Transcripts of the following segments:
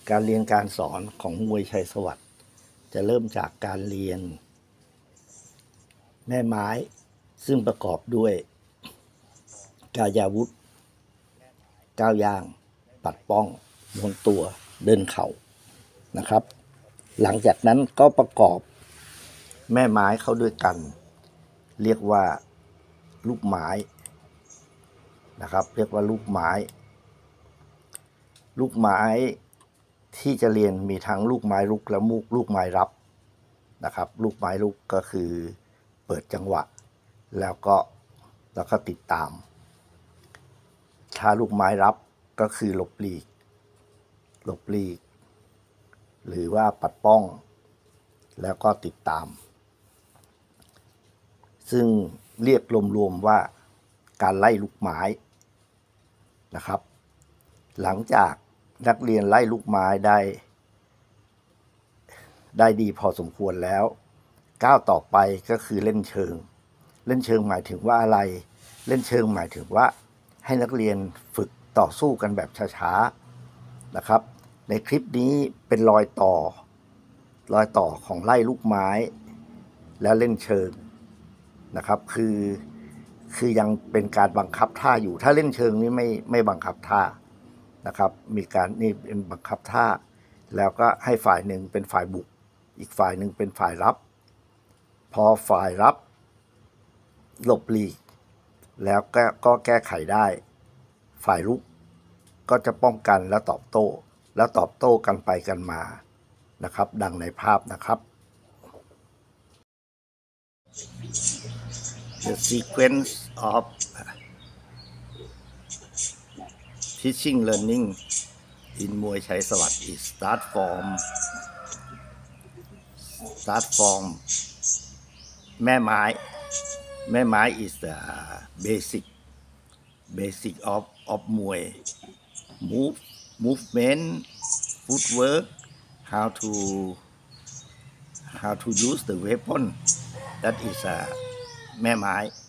การเรียนการสอนของมวยชัยสวัสดิ์จะเริ่มจากการเรียนแม่ไม้ซึ่งประกอบด้วยกายาวุธก้าวย่างปัดป้องม้วนตัวเดินเข่านะครับ หลังจากนั้นก็ประกอบแม่ไม้เข้าด้วยกันเรียกว่าลูกไม้นะครับเรียกว่าลูกไม้ที่จะเรียนมีทั้งลูกไม้รุกและลูกไม้รับนะครับลูกไม้รุกก็คือเปิดจังหวะแล้วก็ติดตามถ้าลูกไม้รับก็คือหลบหลีกหรือว่าปัดป้องแล้วก็ติดตามซึ่งเรียกรวมๆว่าการไล่ลูกไม้นะครับหลังจากนักเรียนไล่ลูกไม้ได้ดีพอสมควรแล้วก้าวต่อไปก็คือเล่นเชิงหมายถึงว่าอะไรเล่นเชิงหมายถึงว่าให้นักเรียนฝึกต่อสู้กันแบบช้าๆนะครับในคลิปนี้เป็นรอยต่อของไล่ลูกไม้แล้วเล่นเชิงนะครับคือยังเป็นการบังคับท่าอยู่ถ้าเล่นเชิงนี้ไม่บังคับท่านะครับมีการนี่เป็นบังคับท่าแล้วก็ให้ฝ่ายหนึ่งเป็นฝ่ายบุกอีกฝ่ายหนึ่งเป็นฝ่ายรับพอฝ่ายรับหลบหลีกแล้วก็แก้ไขได้ฝ่ายรุกก็จะป้องกันแล้วตอบโต้กันไปกันมานะครับดังในภาพนะครับ The sequence of teaching learning in Muay Thai Sawat is start from แม่ไม้ is the basic of Muay movement footwork how to use the weapon that isแม่ไม้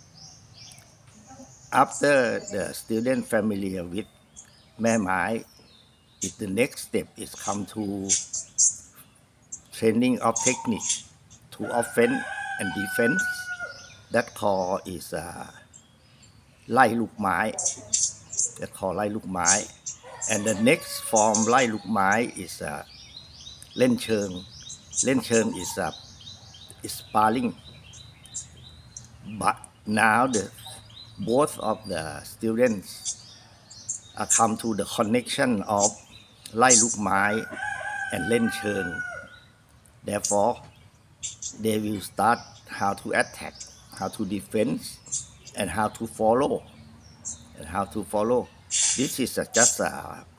after the student familiar with แม่ไม้ the next step is come to training of technique to offense and defense that call is ไล่ลูกไม้ and the next form ไล่ลูกไม้ is เล่นเชิง is sparring but now both of the students come to the connection of ไล่ลูกไม้ and เล่นเชิง therefore they will start how to attack how to defend and how to follow this is just a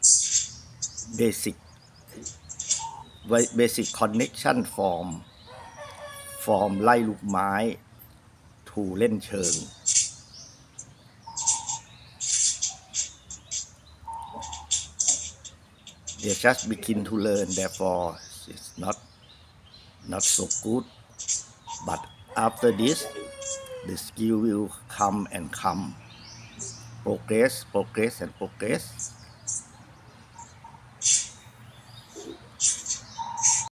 basic connection from ไล่ลูกไม้ to เล่นเชิงthey just begin to learn therefore it's not so good but after this the skill will come progress